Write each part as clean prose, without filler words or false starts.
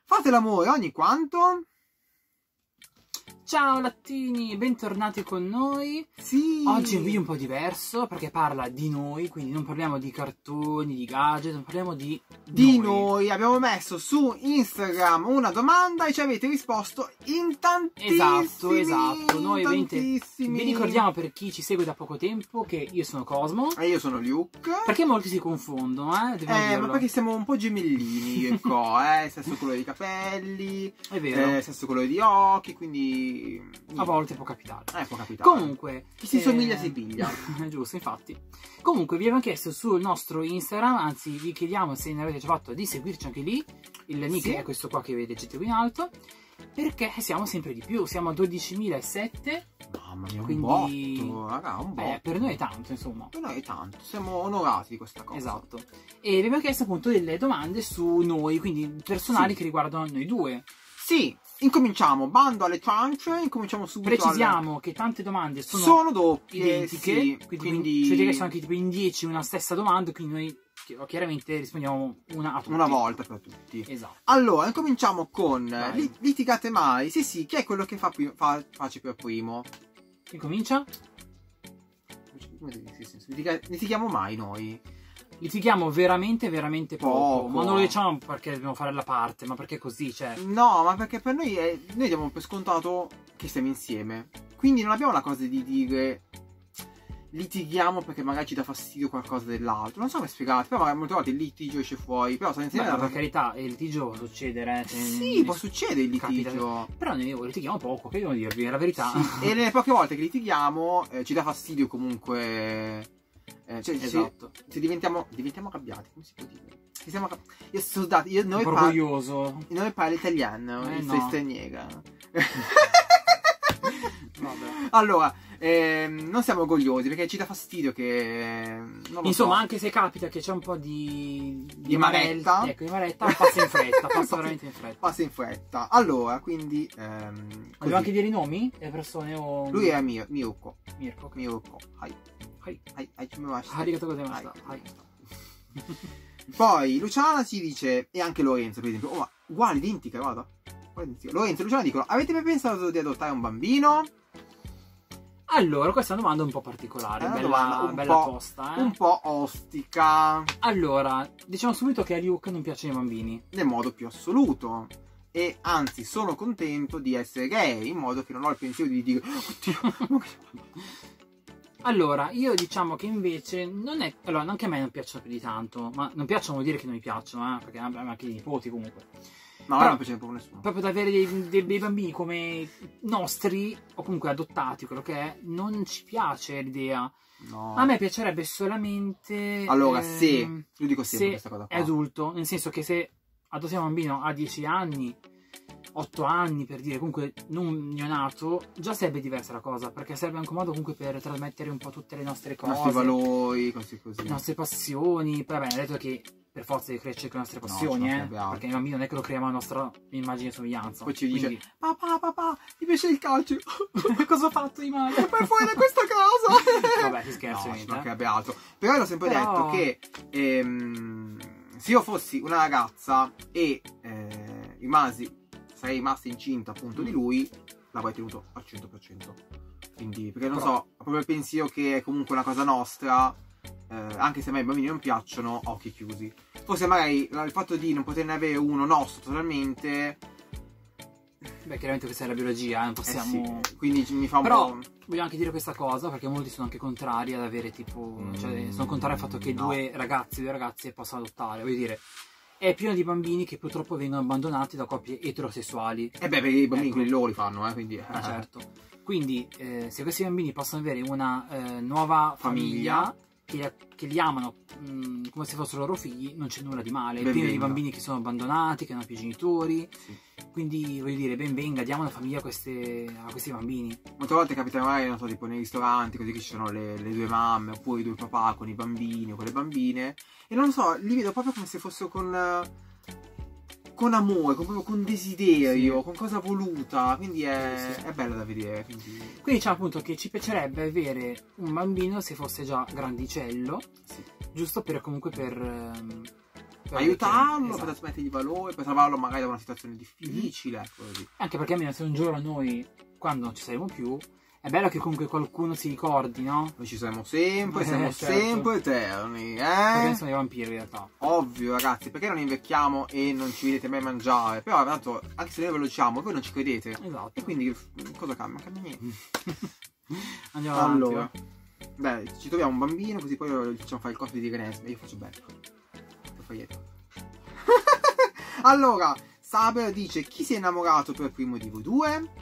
Fate l'amore ogni quanto? Ciao lattini, bentornati con noi. Sì. Oggi è un video un po' diverso perché parla di noi, quindi non parliamo di cartoni, di gadget, non parliamo di noi. Abbiamo messo su Instagram una domanda e ci avete risposto in tantissimi. Esatto. Noi tantissimi. vi ricordiamo, per chi ci segue da poco tempo, che io sono Cosmo. E io sono Luke. Perché molti si confondono, ma perché siamo un po' gemellini io e Co, stesso colore di capelli, è vero, stesso colore di occhi, quindi a volte può capitare. Può capitare. Comunque, chi si somiglia si piglia. Giusto, infatti. Comunque, vi abbiamo chiesto sul nostro Instagram, anzi, vi chiediamo se ne avete già fatto di seguirci anche lì. Il nick è questo qua che vedete qui in alto. Perché siamo sempre di più, siamo a 12.007. Mamma mia, quindi un botto, raga, un botto. Per noi è tanto, insomma. Per noi è tanto, siamo onorati di questa cosa. Esatto. E vi abbiamo chiesto appunto delle domande su noi, quindi personali che riguardano noi due. Sì, incominciamo, bando alle ciance, incominciamo subito. Precisiamo che tante domande sono doppie, identiche, quindi cioè, che sono anche tipo in 10 una stessa domanda, quindi noi chiaramente rispondiamo una a tutti. Una volta per tutti. Esatto. Allora, incominciamo con litigate mai? Sì, chi è quello che face per primo? Chi comincia? Litighiamo mai noi? Litighiamo veramente poco. Ma non lo diciamo perché dobbiamo fare la parte, ma perché così, cioè. No, ma perché per noi noi diamo per scontato che stiamo insieme. Quindi non abbiamo la cosa di dire litighiamo perché magari ci dà fastidio qualcosa dell'altro. Non so come spiegate, però magari molte volte il litigio esce fuori. Però per carità, il litigio può succedere. Sì, può succedere il litigio. Capita. Però noi litighiamo poco, che devo dirvi, è la verità. Sì. E nelle poche volte che litighiamo ci dà fastidio comunque. Cioè, esatto. Se diventiamo arrabbiati, come si può dire? Io sono orgoglioso. Noi parlo italiano, sei straniera. Vabbè. Allora, non siamo orgogliosi perché ci dà fastidio che insomma, anche se capita che c'è un po' di maretta. Ecco, di maretta, passa in fretta, passa veramente in fretta. Passa in fretta. Allora, quindi devo anche dire i nomi delle persone o... Lui è Mirko. Mirko. Arigato gozaimasu. Poi Luciana ci dice, e anche Lorenzo per esempio, ma uguale, identica, guarda. Lorenzo e Luciana dicono: avete mai pensato di adottare un bambino? Allora, questa è una domanda un po' particolare, bella tosta, un po' ostica. Allora, diciamo subito che a Luke non piacciono i bambini. Nel modo più assoluto. E anzi, sono contento di essere gay, in modo che non ho il pensiero di dire oddio. Allora, io diciamo che invece non è... Allora, anche a me non piacciono più di tanto, ma non piacciono vuol dire che non mi piacciono, perché abbiamo anche i nipoti comunque. No, però non piace proprio nessuno. Proprio da avere dei bambini come nostri, o comunque adottati, quello che è, non ci piace l'idea. No. A me piacerebbe solamente... Allora, io dico sempre questa cosa qua. È adulto, nel senso che se adottiamo un bambino a 10 anni, 8 anni per dire, comunque non neonato, già sarebbe diversa la cosa, perché sarebbe anche un modo comunque per trasmettere un po' tutte le nostre cose, i nostri valori, così. Le nostre passioni. Poi vabbè, ha detto che per forza di crescere con le nostre passioni, perché il bambino non è che lo creiamo la nostra immagine e somiglianza. Poi ci dice: papà, mi piace il calcio. Cosa ho fatto di male? Poi fuori da questa casa. Vabbè, si scherza, no, ci mancherebbe altro. Però l'ho sempre detto che se io fossi una ragazza e sarei rimasta incinta appunto di lui, l'avrei tenuto al 100%. Quindi, perché non so, ho proprio il pensiero che è comunque una cosa nostra. Anche se a me i bambini non piacciono, occhi chiusi. Forse magari il fatto di non poterne avere uno nostro totalmente. Beh, chiaramente questa è la biologia, non possiamo. Sì. Quindi mi fa un po'. Voglio anche dire questa cosa, perché molti sono anche contrari ad avere tipo. Cioè, sono contrari al fatto che due ragazze possano adottare. Voglio dire, è pieno di bambini che purtroppo vengono abbandonati da coppie eterosessuali. Perché i bambini quelli loro li fanno, quindi. Certo. Quindi, se questi bambini possono avere una nuova famiglia che li amano come se fossero loro figli, non c'è nulla di male. È pieno di bambini che sono abbandonati, che non hanno più genitori. Sì. Quindi voglio dire, ben venga, diamo una famiglia a questi bambini. Molte volte capita magari, non so, tipo nei ristoranti, così che ci sono le due mamme oppure i due papà con i bambini o con le bambine. E non lo so, li vedo proprio come se fossero con amore, proprio con desiderio, con cosa voluta, quindi è bella da vedere. Quindi diciamo appunto che ci piacerebbe avere un bambino se fosse già grandicello, giusto per comunque per aiutarlo, per trasmettergli valore, per salvarlo magari da una situazione difficile, ecco così. Anche perché almeno se un giorno noi, quando non ci saremo più, è bello che comunque qualcuno si ricordi, no? Noi ci saremo sempre, siamo certo. sempre eterni, Perché sono dei vampiri in realtà. Ovvio, ragazzi, perché non invecchiamo e non ci vedete mai mangiare? Però tanto, anche se noi ve lo diciamo, voi non ci credete. Esatto. E quindi cosa cambia? Cambia niente. Andiamo avanti. Allora, beh, ci troviamo un bambino, così poi gli facciamo fare il corso di Renesme. Io faccio bello. Lo fai dietro. Allora, Saber dice: chi si è innamorato per primo di voi due?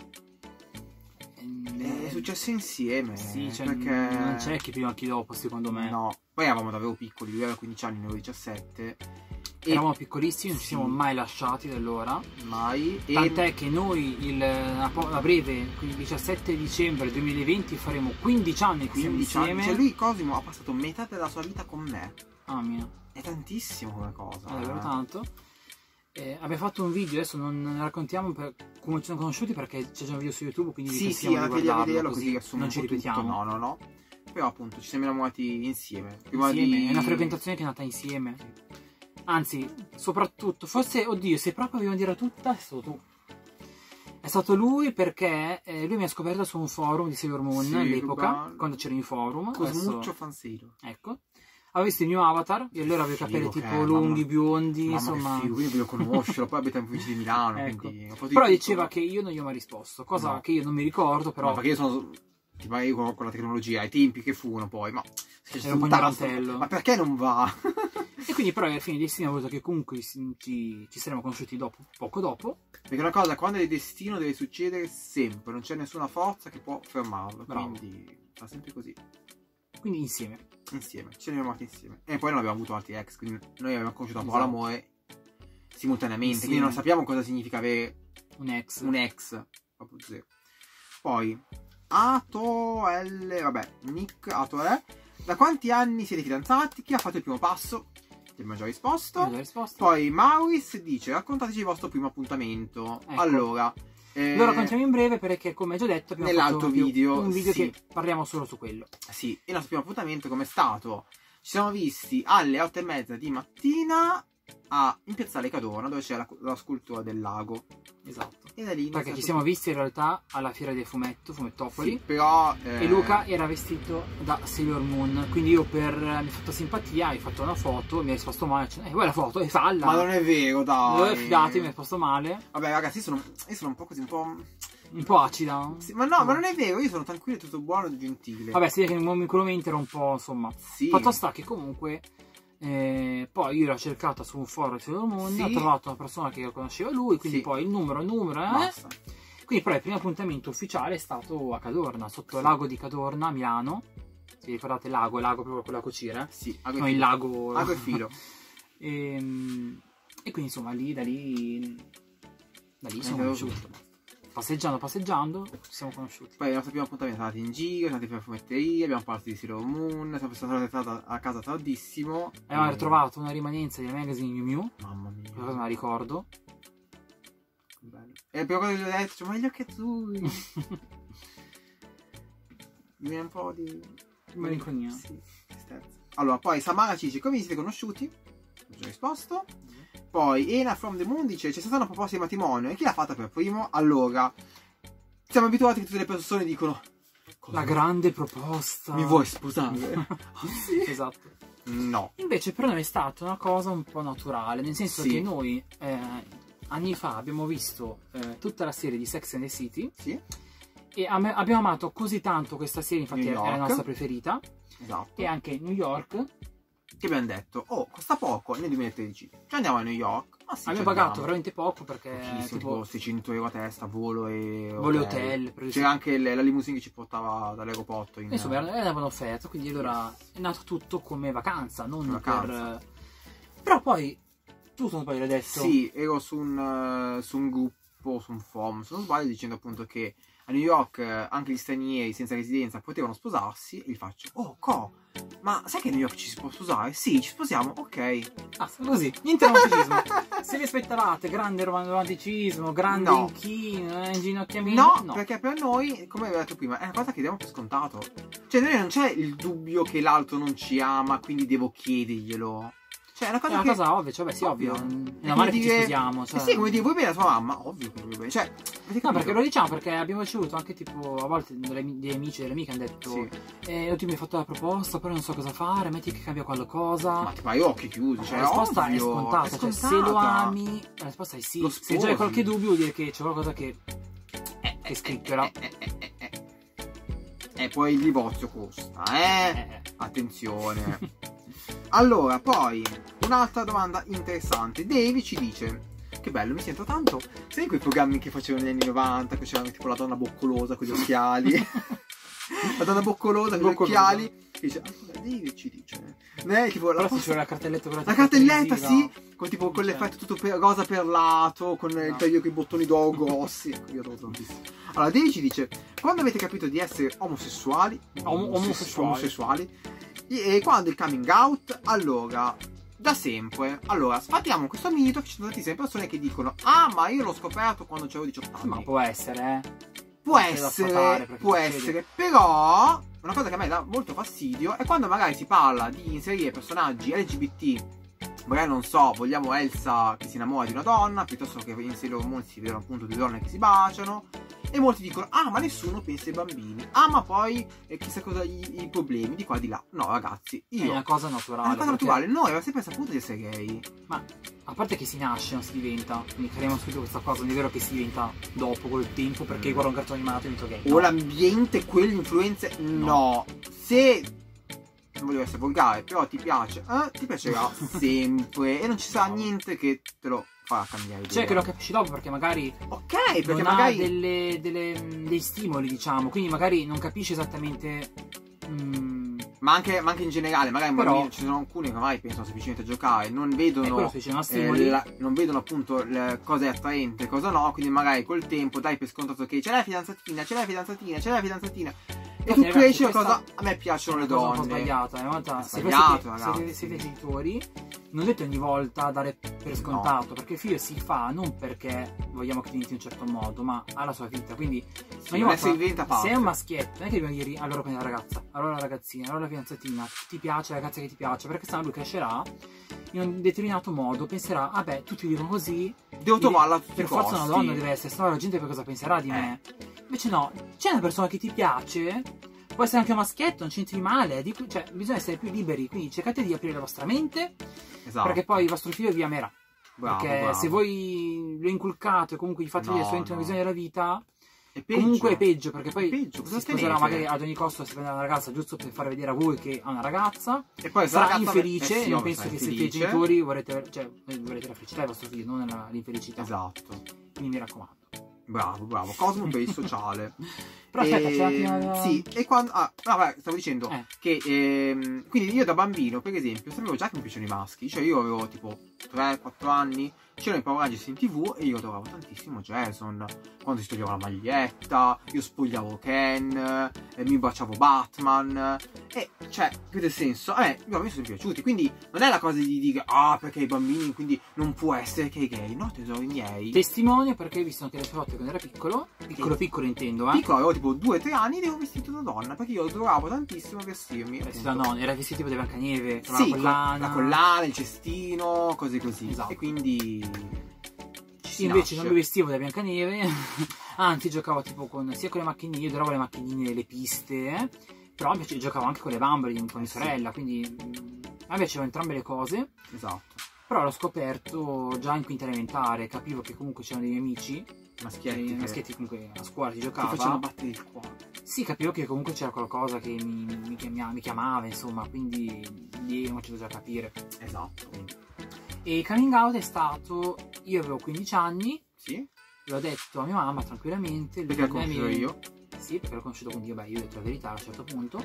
È successo insieme. Sì, cioè, perché non c'è chi prima chi dopo, secondo me. No, poi eravamo davvero piccoli, lui aveva 15 anni, noi avevo 17. Eravamo piccolissimi, non ci siamo mai lasciati da allora. Mai. Tant'è che noi a breve, quindi 17 dicembre 2020, faremo 15 anni che siamo insieme. Cioè lui, Cosimo, ha passato metà della sua vita con me. Ah mia. È tantissimo come cosa. È davvero tanto. Abbiamo fatto un video, adesso non ne raccontiamo come ci siamo conosciuti, perché c'è già un video su YouTube, quindi sì, andatevi a vederlo così non ci ripetiamo. Tutto. No. Però appunto ci siamo innamorati insieme. È una frequentazione che è nata insieme. Anzi, soprattutto, forse, oddio, se proprio dobbiamo dire tutta, è stato tu. È stato lui, perché lui mi ha scoperto su un forum di Sailor Moon all'epoca, quando c'era in forum. Cosmuccio Fanseiro. Ecco. Avevo visto il mio avatar, io allora avevo i capelli tipo lunghi, biondi, insomma. Quindi voglio conoscerlo, poi abita in provincia di Milano, ecco. Però diceva che io non gli ho mai risposto, cosa che io non mi ricordo, però. No, perché io sono. Io con la tecnologia, ai tempi che furono poi, ma. Era un po' ignorantello. Ma perché non va? E quindi però alla fine il destino ha voluto che comunque ci saremmo conosciuti poco dopo. Perché una cosa, quando è il destino deve succedere sempre, non c'è nessuna forza che può fermarlo. Bravo. Quindi va sempre così. Quindi insieme. Ci siamo innamorati insieme. E poi non abbiamo avuto altri ex, quindi noi abbiamo conosciuto un po' Esatto. l'amore simultaneamente. Insieme. Quindi non sappiamo cosa significa avere un ex. Proprio zero. Poi Nick Atoel. Da quanti anni siete fidanzati? Chi ha fatto il primo passo? Ti abbiamo già risposto. Poi Maurice dice: raccontateci il vostro primo appuntamento. Ecco. Allora, lo raccontiamo in breve, perché come già detto abbiamo nell'altro fatto video un video sì. che parliamo solo su quello. Sì, il nostro primo appuntamento com'è stato? Ci siamo visti alle 8:30 di mattina in Piazzale Cadorna, dove c'è la scultura del lago. Esatto. E da lì perché ci siamo visti in realtà alla fiera del Fumettopoli. Sì, però e Luca era vestito da Sailor Moon, quindi io mi ho fatto simpatia, ho fatto una foto, mi ha risposto male, vuoi la foto? E falla! Ma non è vero, dai! Fidati, mi ha risposto male. Vabbè ragazzi, io sono un po' così, un po' acida. Sì, ma no, ma non è vero, io sono tranquillo, tutto buono e gentile. Vabbè, si vede che nel momento era un po', insomma. Sì. Fatto sta che comunque poi io l'ho cercata su un forum di Sailor Moon, sì. Ho trovato una persona che conosceva lui, quindi sì. poi il numero Basta. Quindi però il primo appuntamento ufficiale è stato a Cadorna, sotto il lago di Cadorna, a Milano. Se ricordate il lago proprio con la cocira? Sì, non il lago. Lago e filo. E quindi insomma da lì siamo conosciuti. Passeggiando ci siamo conosciuti. Poi il nostro primo appuntamento siamo andati in giro, siamo andati per la fumetteria, abbiamo parlato di Sailor Moon, siamo stati a casa tardissimo. Abbiamo ritrovato una rimanenza del magazine Miu Miu. Mamma mia. Cosa me la ricordo. Bello. E la prima cosa che gli ho detto, cioè, ma gli occhi azzurri. Mi viene un po' di malinconia. Sì, tristezza. Allora, poi Samara ci dice: come vi siete conosciuti? Ho già risposto. Poi Ena from the Moon dice: c'è stata una proposta di matrimonio e chi l'ha fatta per primo? Allora, siamo abituati che tutte le persone dicono: la grande proposta. Mi vuoi sposare? Sì. Esatto. No. Invece per noi è stata una cosa un po' naturale, nel senso che noi anni fa abbiamo visto tutta la serie di Sex and the City. Sì. E abbiamo amato così tanto questa serie, infatti è la nostra preferita. Esatto. E anche New York. Che abbiamo detto: oh, costa poco nel 2013. Ci andiamo a New York. Ma sì, abbiamo pagato veramente poco, perché tipo 600 euro a testa, volo e hotel. C'era anche la limousine che ci portava dall'aeroporto. Insomma, era un'offerta, quindi allora è nato tutto come vacanza, non per. Però poi tu non sbaglio l'hai detto. Sì, ero su un gruppo, su un forum, se non sbaglio, dicendo appunto che a New York anche gli stranieri senza residenza potevano sposarsi. E gli faccio: oh, ma sai che a New York ci si può sposare? Sì, ci sposiamo, ok. Ah, così, niente romanticismo. Se vi aspettavate grande romanticismo, grande inchino, inginocchiamento, no, perché per noi, come avevo detto prima, è una cosa che diamo per scontato. Cioè, noi non c'è il dubbio che l'altro non ci ama, quindi devo chiederglielo. Cioè, è una cosa, è una cosa ovvia, cioè, beh, sì, ovvio. È male che ci sposiamo. Cioè... sì, come dire, vuoi bene la tua mamma? Ovvio che vuoi bene. Cioè, no, perché lo diciamo, perché abbiamo ricevuto anche tipo a volte degli amici e delle amiche hanno detto tu mi hai fatto la proposta, però non so cosa fare, metti che cambia qualcosa. Ma tipo hai occhi chiusi, cioè la risposta è ovvio, scontata, è cioè se lo ami, la risposta è sì. Se già hai qualche dubbio vuol dire che c'è qualcosa che scricchiola. E poi il divorzio costa, attenzione. Allora, poi un'altra domanda interessante. Davy ci dice: che bello, mi sento tanto. Sai quei programmi che facevano negli anni 90, che c'erano tipo la donna boccolosa con gli occhiali? La donna boccolosa con gli occhiali. Dice, Davy ci dice. Tipo, però c'è la cartelletta, la cartelletta, sì, con tipo con l'effetto tutto rosa perlato, con il taglio con i bottoni d'oro grossi. Ecco, io adoro tantissimo. Allora, Davy ci dice: quando avete capito di essere omosessuali, e quando il coming out? Allora, da sempre. Allora, sfatiamo questo mito che ci sono tantissime persone che dicono: ah, ma io l'ho scoperto quando avevo 18 anni. Ma può essere, Può essere, però una cosa che a me dà molto fastidio è quando magari si parla di inserire personaggi LGBT. Magari non so, vogliamo Elsa che si innamora di una donna, piuttosto che in Sailor Moon si vedono appunto due donne che si baciano. E molti dicono: ah, ma nessuno pensa ai bambini. Ah, ma poi chissà cosa i problemi di qua e di là. No, ragazzi, è una cosa naturale. È una cosa naturale. Noi avevamo sempre saputo di essere gay. Ma a parte che si nasce, non si diventa. Quindi faremo subito questa cosa. Non è vero che si diventa dopo col tempo perché guarda un cartone animato e divento gay. O l'ambiente, quelle influenze. No. Se non voglio essere volgare, però ti piace, ti piacerà sempre. E non ci sarà niente che te lo farà cambiare idea. Cioè che lo capisci dopo perché magari perché non magari ha dei stimoli, diciamo, quindi magari non capisci esattamente ma anche in generale, magari però, ci sono alcuni che magari pensano semplicemente a giocare, non vedono non vedono appunto cosa è attraente, cosa no, quindi magari col tempo dai per scontato che c'è la fidanzatina, e tu cresci la cosa, a me piacciono le donne. È un po' sbagliata, siete genitori, non dovete ogni volta dare per scontato, perché il figlio si fa non perché vogliamo che diventi in un certo modo, ma ha la sua vita, quindi se è un maschietto non è che dobbiamo dire allora prendi la ragazza, allora la ragazzina, allora la fidanzatina, ti piace, la ragazza che ti piace, perché sennò lui crescerà in un determinato modo, penserà vabbè tutti dicono così, devo trovarla a tutti per forza una donna deve essere, sennò la gente per cosa penserà di me. Invece no, c'è una persona che ti piace, può essere anche un maschietto, non c'entri di male, cioè bisogna essere più liberi, quindi cercate di aprire la vostra mente, perché poi il vostro figlio vi amerà. Perché se voi lo inculcate o comunque gli fate vedere la sua introvisione della vita, comunque è peggio, perché poi si sposerà magari ad ogni costo, si prende una ragazza giusto per far vedere a voi che ha una ragazza, e poi sarà infelice, non penso che siete i genitori, vorrete la felicità del vostro figlio, non l'infelicità. Esatto. Quindi mi raccomando. Bravo, Cosmo per il sociale. Però aspetta, c'è anche sì, e quando stavo dicendo che quindi io da bambino, per esempio, sapevo già che mi piacciono i maschi, cioè io avevo tipo 3-4 anni, c'erano i Power Rangers in TV e io adoravo tantissimo Jason, quando si toglieva la maglietta, io spogliavo Ken, mi baciavo Batman, e cioè, per il senso, a me mi sono sempre piaciuti, quindi non è la cosa di dire perché i bambini, quindi non può essere che i gay, no tesori miei. Testimonio perché hai visto anche le sue volte quando era piccolo intendo, piccolo, avevo tipo 2-3 anni ed ero vestito da donna, perché io adoravo tantissimo vestirmi. No, era vestito tipo di Biancaneve, sì, la collana, il cestino, cose così. Esatto. E quindi invece non mi vestivo da Biancaneve, anzi giocavo tipo sia con le macchinine, io adoravo le macchinine, le piste, però invece giocavo anche con le bambole con mia sorella, quindi a me piacevano entrambe le cose. Esatto. Però l'ho scoperto già in quinta elementare, capivo che comunque c'erano dei miei amici maschietti comunque a scuola si giocava, ti facevano battere il cuore. Sì, capivo che comunque c'era qualcosa che mi chiamava, insomma, quindi lì ho cominciato già a capire. Esatto. E il coming out è stato, io avevo 15 anni, sì, l'ho detto a mia mamma tranquillamente. Perché l'ho conosciuto io? Sì, perché l'ho conosciuto, quindi io ho detto la verità a un certo punto.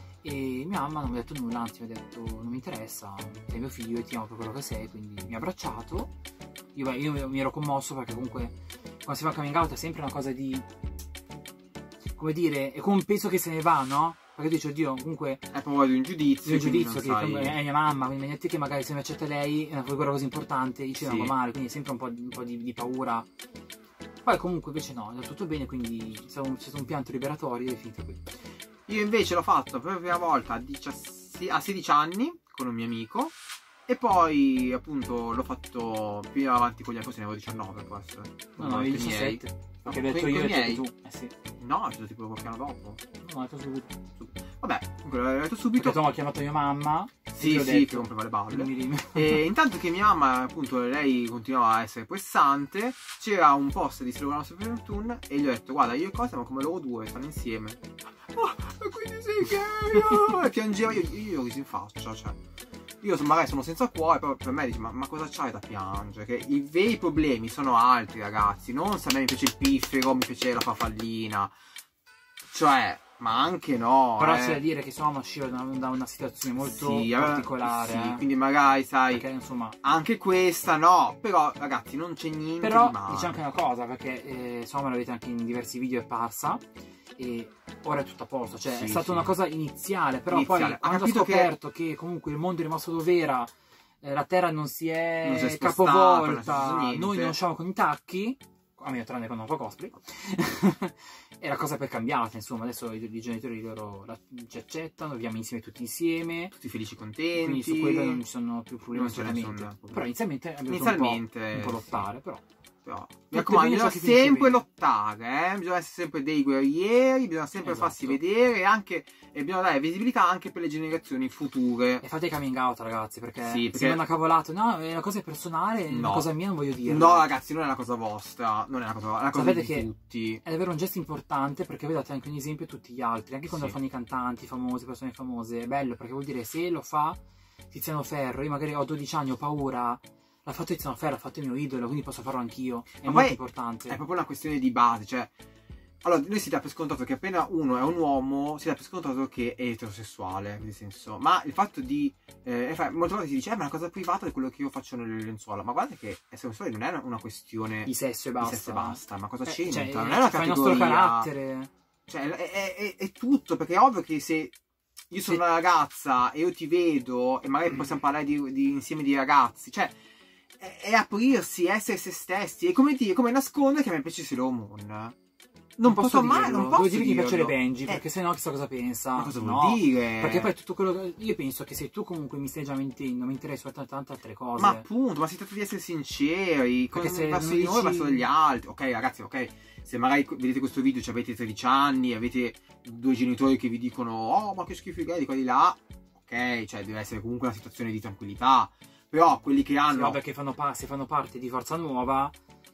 E mia mamma non mi ha detto nulla, anzi mi ha detto non mi interessa, sei mio figlio e ti amo per quello che sei, quindi mi ha abbracciato. Io mi ero commosso perché comunque quando si fa coming out è sempre una cosa di, come dire, è come un peso che se ne va, no? Perché tu dici, oddio, comunque è proprio di un giudizio che è mia mamma, quindi metti che magari se mi accetta lei è una figura così importante, io ci vengo male, quindi è sempre un po' di paura. Poi comunque invece no, è andato tutto bene, quindi c'è stato un pianto liberatorio ed è finito qui. Io invece l'ho fatto per la prima volta a 16 anni con un mio amico, E poi appunto l'ho fatto più avanti con gli altri, ne avevo 19 può essere. No, io 17. Perché ho detto con io i e miei? tu. Sì. No, è stato tipo qualche anno dopo. No, ho detto subito. Vabbè, comunque l'ho detto subito. Perché tu mi ha chiamato mia mamma. Sì, sì, che rompeva le balle. E intanto che mia mamma, appunto, lei continuava a essere pressante, c'era un post di Slogan Super Toon e gli ho detto, guarda, io e Costa siamo come loro due, stanno insieme. Oh, quindi sei gay! E piangeva, io ho riso in faccia, cioè. Io magari sono senza cuore, però per me dici, ma cosa c'hai da piangere? Che i veri problemi sono altri, ragazzi. Non se a me mi piace il piffero, mi piace la farfallina. Cioè, ma anche no. Però c'è da dire che insomma usciva da una situazione molto particolare. Sì, quindi magari, sai, perché, insomma, anche questa no. Però, ragazzi, non c'è niente però, di male. Diciamo anche una cosa, perché insomma l'avete anche in diversi video, è parsa. E ora è tutto a posto, cioè sì, è stata sì. una cosa iniziale, però poi quando ho scoperto che comunque il mondo è rimasto dove era, la terra non si è capovolta, noi non usciamo con i tacchi, a meno tranne quando non fa cosplay, e la cosa poi è cambiata, insomma adesso i genitori loro ci accettano, viviamo insieme tutti insieme, tutti felici, contenti, quindi su quello non ci sono più problemi assolutamente. Però inizialmente abbiamo un po' lottare, però mi raccomando, bisogna sempre lottare, bisogna essere sempre dei guerrieri, bisogna sempre farsi vedere e bisogna dare visibilità anche per le generazioni future. E fate coming out, ragazzi, perché sembra una cavolata. No, è una cosa personale, è una cosa mia, non voglio dire. No, ragazzi, non è una cosa vostra, non è una cosa, è una cosa di tutti. È davvero un gesto importante, perché vedete anche un esempio a tutti gli altri, anche quando lo fanno i cantanti famosi, persone famose, è bello, perché vuol dire se lo fa Tiziano Ferro, io magari ho 12 anni, ho paura. L'ha fatto Tiziano Ferro, l'ha fatto il mio idolo, quindi posso farlo anch'io. È molto importante. È proprio una questione di base, cioè. Allora, noi si dà per scontato che appena uno è un uomo, si dà per scontato che è eterosessuale, nel senso. Ma il fatto di. Molte volte si dice, ma è una cosa privata di quello che io faccio nelle lenzuola. Ma guarda che essere omosessuale non è una questione di sesso e basta. Di sesso e basta. Ma cosa c'entra? Cioè, non è una categoria. Il nostro carattere. Cioè, è tutto, perché è ovvio che se. Io sono una ragazza e io ti vedo, e magari possiamo parlare insieme di ragazzi, cioè. È aprirsi, essere se stessi. È come nascondere che a me piace Sailor Moon. Non posso mai, non posso dire che mi piace Benji, perché sennò chissà cosa pensa. Ma cosa vuol dire? Perché poi tutto quello che io penso che se tu comunque mi stai già mentendo, mentirei su tante altre cose. Ma appunto, ma si tratta di essere sinceri. Perché se verso di noi, verso degli altri. Ok, ragazzi, ok. Se magari vedete questo video, cioè avete 13 anni, avete due genitori che vi dicono, oh, ma che schifo i gay di qua di là. Ok, cioè deve essere comunque una situazione di tranquillità. Però quelli che hanno. Sì, che fanno parte di Forza Nuova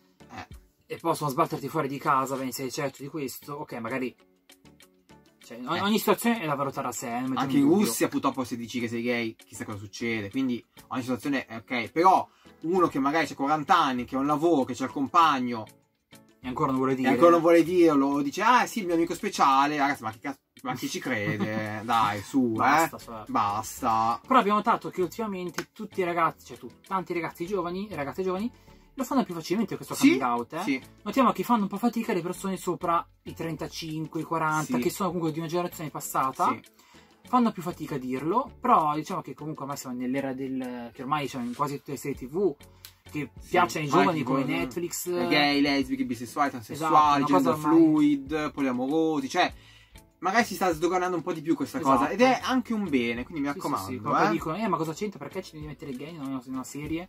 e possono sbatterti fuori di casa, sei certo di questo, ok, magari. Cioè, ogni situazione è da valutare a sé. Anche in Russia, purtroppo, se dici che sei gay, chissà cosa succede. Quindi ogni situazione è ok. Però uno che magari ha 40 anni, che ha un lavoro, che c'ha il compagno. E ancora non vuole dire. E ancora non vuole dirlo, dice, ah sì, il mio amico speciale, ragazzi, ma che cazzo. Ma chi ci crede? Dai, su, basta. Però abbiamo notato che ultimamente tutti i ragazzi, cioè tanti ragazzi giovani e ragazze giovani lo fanno più facilmente questo coming out. Sì. Notiamo che fanno un po' fatica le persone sopra i 35, i 40, che sono comunque di una generazione passata. Fanno più fatica a dirlo, però diciamo che comunque ormai siamo nell'era che ormai diciamo in quasi tutte le serie TV che piacciono ai giovani, come Netflix. Gay, lesbiche, bisessuali, transessuali, gender fluid, poliamorosi, cioè. Magari si sta sdoganando un po' di più questa cosa. Ed è anche un bene, quindi mi raccomando. Poi dicono, ma cosa c'entra? Perché ci devi mettere gay in una serie?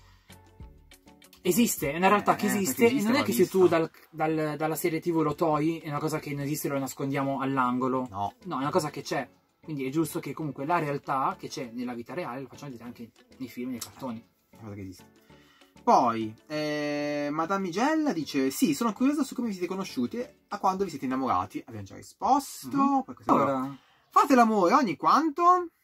Esiste, è una realtà che esiste. E non è che se tu dalla serie TV lo togli, è una cosa che non esiste e lo nascondiamo all'angolo. No, è una cosa che c'è. Quindi è giusto che comunque la realtà che c'è nella vita reale lo facciamo vedere anche nei film e nei cartoni. È una cosa che esiste. Poi, Madame Migella dice, sì, sono curiosa su come vi siete conosciuti e a quando vi siete innamorati. Abbiamo già risposto. Poi fate l'amore ogni quanto?